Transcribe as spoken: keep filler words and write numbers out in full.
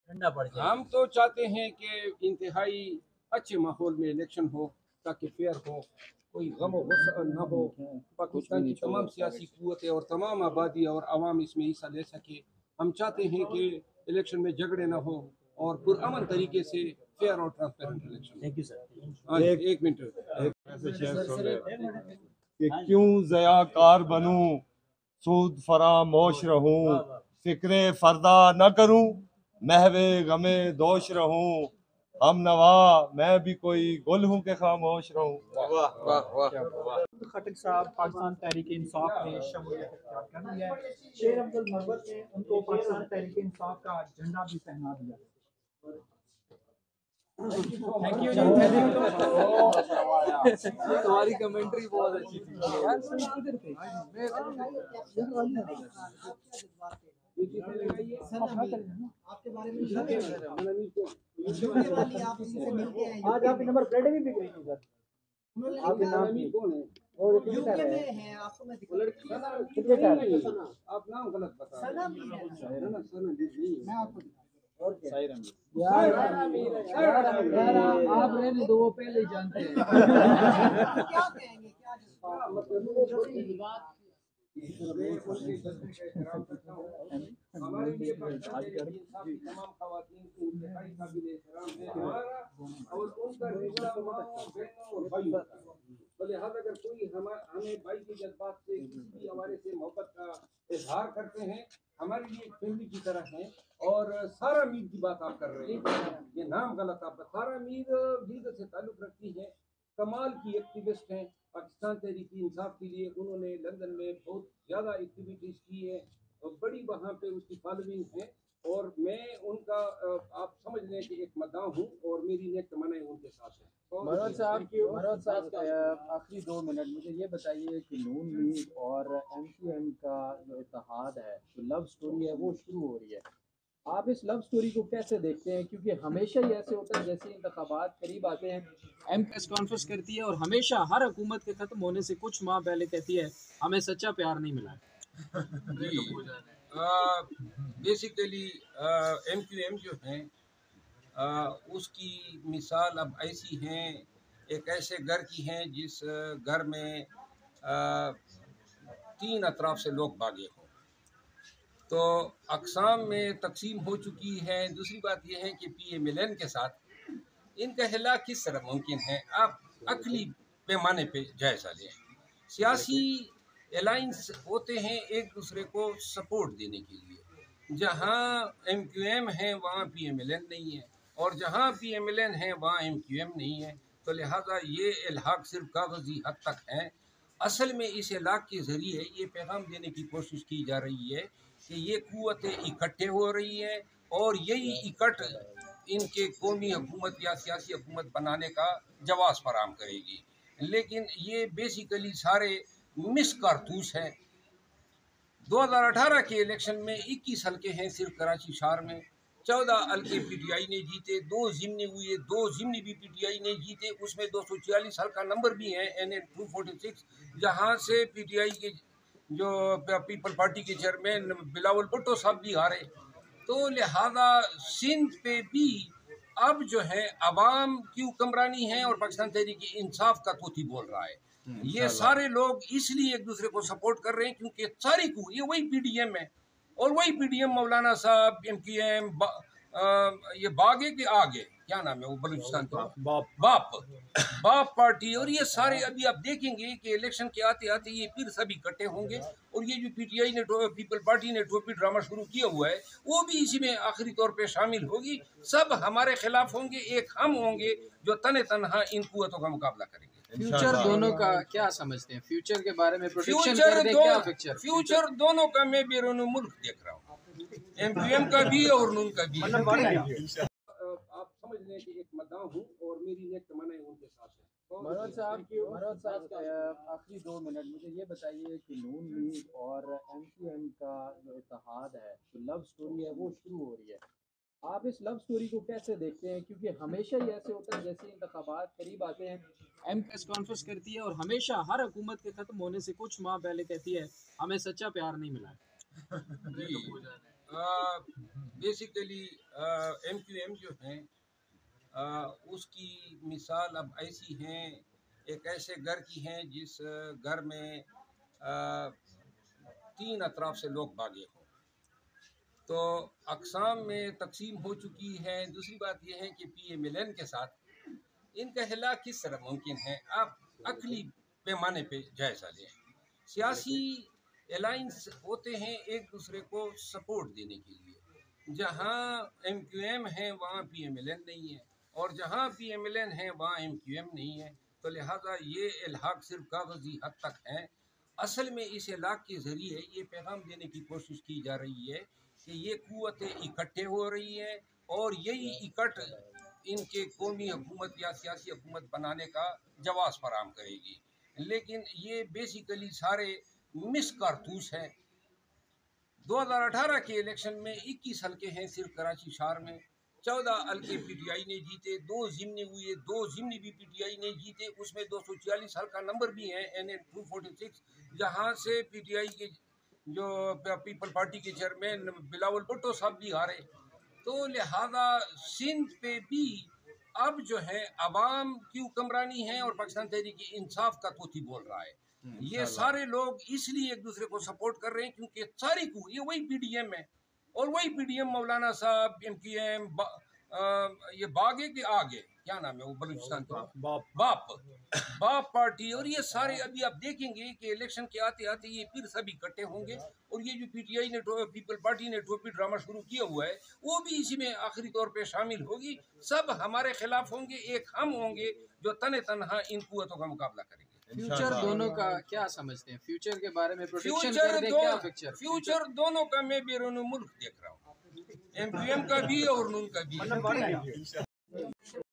ठंडा पड़ जाए। हम तो चाहते हैं कि इंतहाई अच्छे माहौल में इलेक्शन हो ताकि फेयर हो, कोई गम व गुस्सा न हो, पाकिस्तान की तमाम सियासी कुव्वतें और तमाम आबादी और आवाम इसमें हिस्सा ले सके। हम चाहते हैं कि इलेक्शन में झगड़े न हो और पुरअमन तरीके से फेयर और transparent election. Thank you sir. हाँ, एक, एक मिनट कि क्यों ज़याकार बनूं, सूद फरामोश रहूं, फिक्रे फरदा न करूं, महवे गमे दोष रहूं, हम नवा मैं भी कोई गुल हूं के खामोश रहूं। वाह वाह वाह। खटक साहब पाकिस्तान तहरीक इंसाफ में शमूलियत इख्तियार कर ली है। शेर अब्दुल मरवत ने उनको पाकिस्तान तहरीक इंसाफ का झंडा भी पहना दिया। Thank you ji. तुम्हारी कमेंट्री बहुत अच्छी थी यार। सही किधर थे? आपके बारे में आज आपकी नंबर प्लेटें भी बिक रही थी सर। आपके नाम कौन है? और कितने में है आपको मैं दिखा कितने का आप नाम गलत बता रहे हैं। ना सना दीजिए मैं आपको और क्या यार, यार आप रहने दो, वो पहले ही जानते हैं। क्या कहेंगे क्या हमारे लिए तमाम खवातीन को इंतहाई काबिल एहतराम है हमारा और उनका रिश्ता माओ बहनों और भाइयों का। तो लिहाजा अगर कोई हम हमें भाई के जज्बात से किसी हमारे से मोहब्बत का इजहार करते हैं, हमारे लिए एक फैमिली की तरह है। और सारा मीर की बात आप कर रहे हैं, ये नाम गलत आप। सारा मीर लीडर से ताल्लुक़ रखती है, कमाल की एक्टिविस्ट हैं पाकिस्तान तहरीक इंसाफ के लिए। उन्होंने लंदन में बहुत ज़्यादा एक्टिविटीज़ की है और बड़ी वहाँ पे उसकी फॉलोइंग है। और मैं उनका आप समझ लें कि एक मद्दाह हूँ और मेरी नेक तमन्नाएं उनके साथ हैं। मनोज साहब मनोज साहब आखिरी दो मिनट मुझे ये बताइए कि नून लीग और एमक्यूएम का जो इत्तेहाद है, जो लव स्टोरी है वो शुरू हो रही है, आप इस लव स्टोरी को कैसे देखते हैं? क्योंकि हमेशा ही ऐसे होता है, जैसे इंतखाबात करीब आते हैं एम प्रेस कॉन्फ्रेंस करती है और हमेशा हर हुकूमत के ख़त्म होने से कुछ माह पहले कहती है हमें सच्चा प्यार नहीं मिला है। बेसिकली एम क्यू एम जो हैं उसकी मिसाल अब ऐसी हैं, एक ऐसे घर की हैं जिस घर में आ, तीन अतराफ से लोग भागे हों, तो अक़साम में तकसीम हो चुकी है। दूसरी बात यह है कि पी एम एल एन के साथ इनका हिलाक किस तरह मुमकिन है? आप अकली पैमाने पे जायज़ा लें। सियासी अलाइंस होते हैं एक दूसरे को सपोर्ट देने के लिए। जहाँ एम क्यू एम है वहाँ पी एम एल एन नहीं है, और जहाँ पी एम एल एन है वहाँ एम क्यू एम नहीं है। तो लिहाजा ये इल्हाक सिर्फ कागज़ी हद तक है। असल में इस इलाक के ज़रिए ये पैगाम देने की कोशिश की जा रही है कि ये क़ुव्वतें इकट्ठे हो रही हैं और यही इकट्ठ इनके कौमी हुकूमत या सियासी हुकूमत बनाने का जवाज़ फराहम करेगी। लेकिन ये बेसिकली सारे मिस कारतूस हैं। दो हज़ार अठारह के इलेक्शन में इक्कीस हल्के हैं सिर्फ कराची शहर में, चौदह हल्के पी टी आई ने जीते, दो ज़िमनी हुए, दो ज़िमनी भी पी टी आई ने जीते। उसमें दो सौ छियालीस हल्का नंबर भी हैं N N two forty six, जहाँ से पी टी आई के जो पीपल पार्टी के चेयरमैन बिलावल भुट्टो साहब भी हारे। तो लिहाजा सिंध पे भी अब जो है अवाम की हुक्मरानी है और पाकिस्तान तहरीक इंसाफ का तोती बोल रहा है। ये सारे लोग इसलिए एक दूसरे को सपोर्ट कर रहे हैं क्योंकि सारी को ये वही पी डी एम है और वही पी डी एम मौलाना साहब एम क्यू एम बा, आ, ये बागे के आगे क्या नाम है वो बलूचिस्तान का बाप बाप बाप पार्टी। और ये सारे अभी आप देखेंगे कि इलेक्शन के आते आते ये फिर सभी इकट्ठे होंगे और ये जो पीटीआई ने पीपल पार्टी ने टोपी ड्रामा शुरू किया हुआ है वो भी इसी में आखिरी तौर पे शामिल होगी। सब हमारे खिलाफ होंगे, एक हम होंगे जो तने तनहा इन कुव्वतों का मुकाबला करेंगे। फ्यूचर दोनों का क्या समझते हैं? फ्यूचर के बारे में प्रोडिक्शन फ्यूचर कर दे, दो, क्या पिक्चर? फ्यूचर दोनों का मैं बैरून मुल्क देख रहा हूँ, एम पी एम का भी और नून का भी। आप समझ लें कि एक मद्दाह हूँ और मेरी नेक तमन्नाएं उनके साथ हैं। मनोज साहब मनोज साहब आखिरी दो मिनट मुझे ये बताइए कि नून लीग और एमक्यूएम का जो इत्तेहाद है, जो लव स्टोरी है वो शुरू हो रही है, आप इस लव स्टोरी को कैसे देखते हैं? क्योंकि हमेशा ही ऐसे होता है, जैसे इंतखाबात करीब आते हैं एम प्रेस कॉन्फ्रेंस करती है और हमेशा हर हुकूमत के ख़त्म होने से कुछ माह पहले कहती है हमें सच्चा प्यार नहीं मिला है। बेसिकली एम क्यू एम जो हैं आ, उसकी मिसाल अब ऐसी हैं, एक ऐसे घर की हैं जिस घर में आ, तीन अतराफ से लोग भागे हों, तो अक़साम में तकसीम हो चुकी है। दूसरी बात यह है कि पी एम एल एन के साथ इनका हिलाक किस तरह मुमकिन है, आप अकली पैमाने पे जायज़ा लें। सियासी अलाइंस होते हैं एक दूसरे को सपोर्ट देने के लिए, जहाँ एम क्यू एम है वहाँ पी एम एल एन नहीं है, और जहाँ पी एम एल एन है वहाँ एम क्यू एम नहीं है, तो लिहाजा ये इल्हाक सिर्फ कागजी हद तक है। असल में इस इलाक़ के ज़रिए ये पैगाम देने की कोशिश की जा रही है कि ये क़ुव्वतें इकट्ठे हो रही हैं और यही इकट्ठ इनके कौमी हुकूमत या सियासी हुकूमत बनाने का जवाब फराहम करेगी। लेकिन ये बेसिकली सारे मिस कारतूस हैं। दो हज़ार अठारह के इलेक्शन में इक्कीस हल्के हैं सिर्फ कराची शहर में, चौदह हल्के पी टी आई ने जीते, दो ज़िमनी हुए, दो ज़िमनी भी पी टी आई ने जीते, उसमें दो सौ छियालीस हल्का नंबर भी हैं N A two forty six, जहाँ से पी टी आई के जो पीपल पार्टी के चेयरमैन बिलावल भुट्टो साहब भी हारे। तो लिहाजा सिंध पे भी अब जो है अवाम की हुक्मरानी है और पाकिस्तान तहरीक इंसाफ का तोती बोल रहा है। ये सारे लोग इसलिए एक दूसरे को सपोर्ट कर रहे हैं क्योंकि सारी को ये वही पी डी एम है, और वही पी डी एम मौलाना साहब, एम क्यू एम, बा, आ, ये बागे के आगे क्या नाम है वो बलूचिस्तान का बाप बाप बाप पार्टी, और ये सारे अभी आप देखेंगे कि इलेक्शन के आते आते ये फिर सभी इकट्ठे होंगे, और ये जो पीटीआई ने पीपल पार्टी ने टोपी ड्रामा शुरू किया हुआ है वो भी इसी में आखिरी तौर पे शामिल होगी। सब हमारे खिलाफ होंगे, एक हम होंगे जो तने तनहा इन कुव्वतों का मुकाबला करेंगे। फ्यूचर दोनों का क्या समझते हैं, फ्यूचर के बारे में प्रेडिक्शन फ्यूचर कर दे, दो, क्या फ्यूचर फ्यूचर दोनों का मैं बैरून मुल्क देख रहा हूँ, एम पी एम का भी और नून का भी।